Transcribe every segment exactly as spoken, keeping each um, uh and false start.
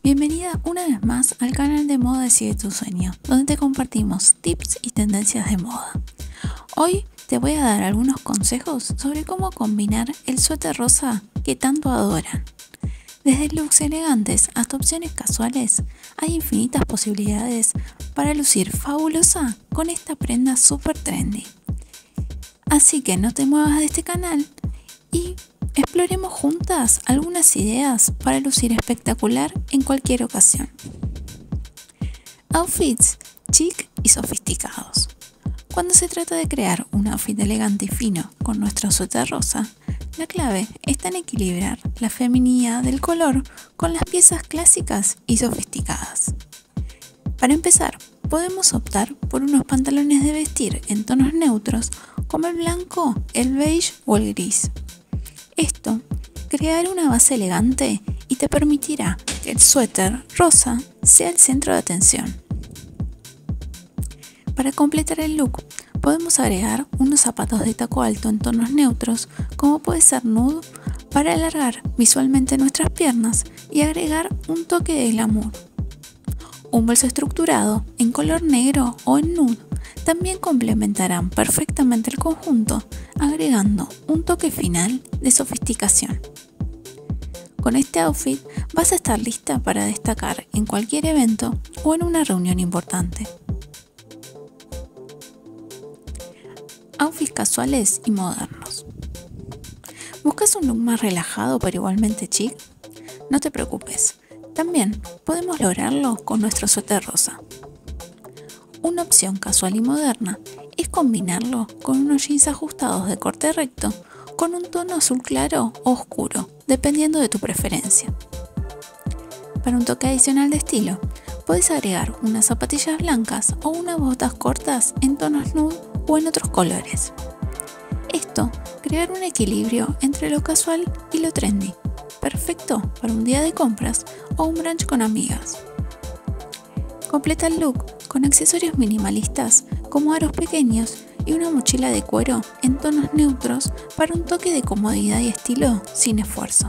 Bienvenida una vez más al canal de Moda Sigue tu Sueño, donde te compartimos tips y tendencias de moda. Hoy te voy a dar algunos consejos sobre cómo combinar el suéter rosa que tanto adoran. Desde looks elegantes hasta opciones casuales, hay infinitas posibilidades para lucir fabulosa con esta prenda super trendy. Así que no te muevas de este canal y exploremos juntas algunas ideas para lucir espectacular en cualquier ocasión. Outfits chic y sofisticados. Cuando se trata de crear un outfit elegante y fino con nuestro suéter rosa, la clave está en equilibrar la feminidad del color con las piezas clásicas y sofisticadas. Para empezar, podemos optar por unos pantalones de vestir en tonos neutros como el blanco, el beige o el gris. Esto creará una base elegante y te permitirá que el suéter rosa sea el centro de atención. Para completar el look, podemos agregar unos zapatos de taco alto en tonos neutros, como puede ser nude, para alargar visualmente nuestras piernas y agregar un toque de glamour. Un bolso estructurado en color negro o en nude también complementarán perfectamente el conjunto, agregando un toque final de sofisticación. Con este outfit vas a estar lista para destacar en cualquier evento o en una reunión importante. Outfits casuales y modernos. ¿Buscas un look más relajado pero igualmente chic? No te preocupes, también podemos lograrlo con nuestro suéter rosa. Una opción casual y moderna es combinarlo con unos jeans ajustados de corte recto con un tono azul claro o oscuro, dependiendo de tu preferencia. Para un toque adicional de estilo, puedes agregar unas zapatillas blancas o unas botas cortas en tonos nude o en otros colores. Esto creará un equilibrio entre lo casual y lo trendy, perfecto para un día de compras o un brunch con amigas. Completa el look con accesorios minimalistas como aros pequeños y una mochila de cuero en tonos neutros para un toque de comodidad y estilo sin esfuerzo.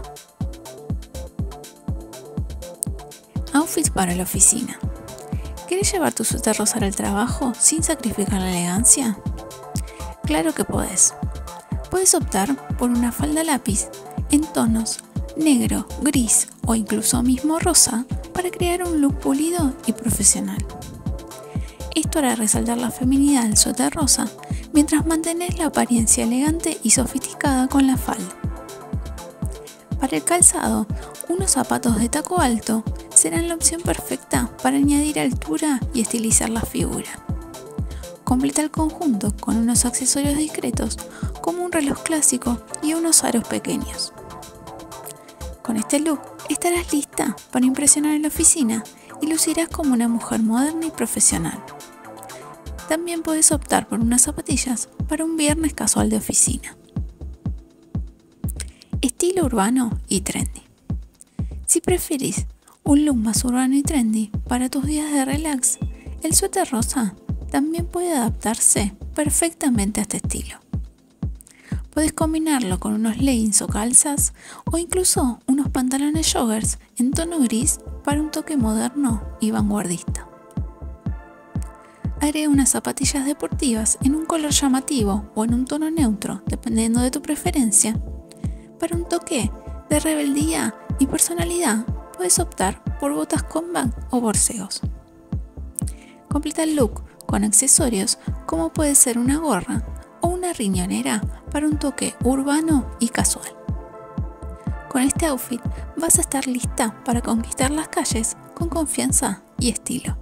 Outfits para la oficina. ¿Querés llevar tu suéter rosa al trabajo sin sacrificar la elegancia? Claro que podés. Puedes optar por una falda lápiz en tonos negro, gris o incluso mismo rosa para crear un look pulido y profesional. Esto hará resaltar la feminidad del suéter rosa mientras mantenés la apariencia elegante y sofisticada con la falda. Para el calzado, unos zapatos de taco alto serán la opción perfecta para añadir altura y estilizar la figura. Completa el conjunto con unos accesorios discretos como un reloj clásico y unos aros pequeños. Con este look estarás lista para impresionar en la oficina y lucirás como una mujer moderna y profesional. También puedes optar por unas zapatillas para un viernes casual de oficina. Estilo urbano y trendy. Si preferís un look más urbano y trendy para tus días de relax, el suéter rosa también puede adaptarse perfectamente a este estilo. Puedes combinarlo con unos leggings o calzas o incluso unos pantalones joggers en tono gris para un toque moderno y vanguardista. Agrega unas zapatillas deportivas en un color llamativo o en un tono neutro, dependiendo de tu preferencia. Para un toque de rebeldía y personalidad, puedes optar por botas combat o borseos. Completa el look con accesorios como puede ser una gorra o una riñonera para un toque urbano y casual. Con este outfit vas a estar lista para conquistar las calles con confianza y estilo.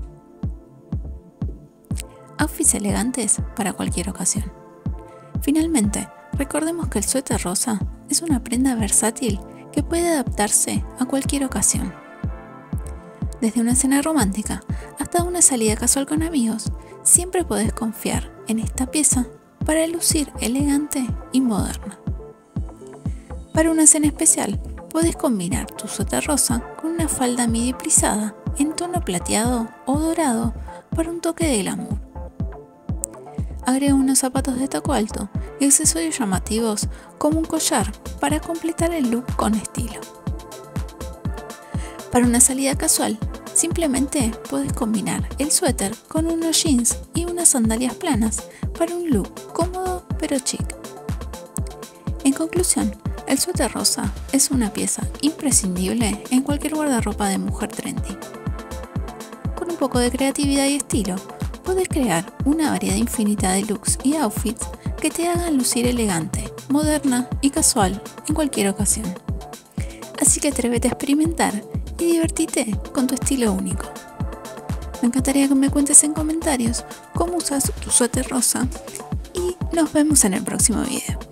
Outfits elegantes para cualquier ocasión. Finalmente, recordemos que el suéter rosa es una prenda versátil que puede adaptarse a cualquier ocasión. Desde una cena romántica hasta una salida casual con amigos, siempre podés confiar en esta pieza para lucir elegante y moderna. Para una cena especial, puedes combinar tu suéter rosa con una falda midi plisada en tono plateado o dorado para un toque de glamour. Agrega unos zapatos de taco alto y accesorios llamativos como un collar para completar el look con estilo. Para una salida casual, simplemente puedes combinar el suéter con unos jeans y unas sandalias planas para un look cómodo pero chic. En conclusión, el suéter rosa es una pieza imprescindible en cualquier guardarropa de mujer trendy. Con un poco de creatividad y estilo, puedes crear una variedad infinita de looks y outfits que te hagan lucir elegante, moderna y casual en cualquier ocasión. Así que atrévete a experimentar y divertite con tu estilo único. Me encantaría que me cuentes en comentarios cómo usas tu suéter rosa y nos vemos en el próximo video.